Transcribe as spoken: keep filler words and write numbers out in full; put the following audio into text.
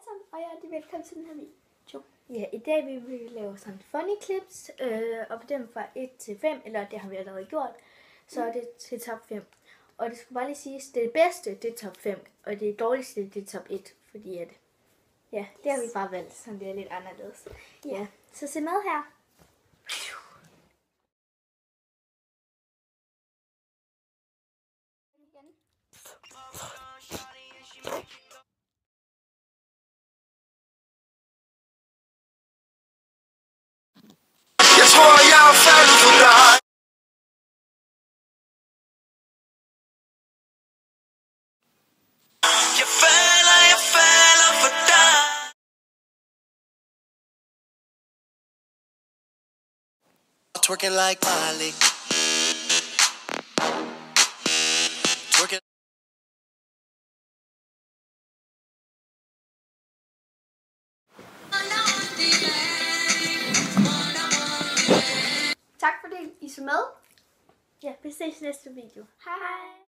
sammen, og jeg er velkommen til den her video. Ja, i dag vil vi lave sådan funny clips, øh, og bedømme fra et til fem, eller det har vi allerede gjort, så er det til top fem. Og det skal bare lige siges, det, det bedste, det er top fem, og det dårligste, det er top et, fordi at, ja, det har vi bare valgt, så det er lidt anderledes. Ja, så se med her. Jeg tror, jeg er faldet for dig. Jeg falder, jeg falder for dig. Twerking like Miley. Twerking. Tak fordi I så med. Ja, vi ses i næste video. Hej hej.